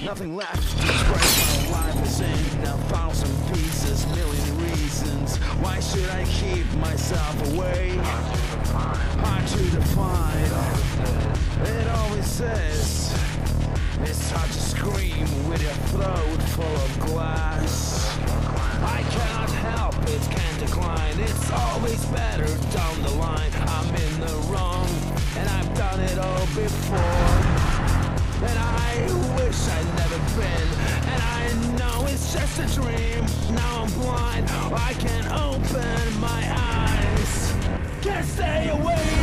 Nothing left to express. My life is in 1,000 pieces, million reasons. Why should I keep myself away? Hard to define. It always says it's hard to scream with your throat full of glass. I cannot help it, can't decline. It's always better down the line. I'm in the wrong, and I've done it all before. And I wish I'd never been. And I know it's just a dream. Now I'm blind, I can't open my eyes. Can't stay away.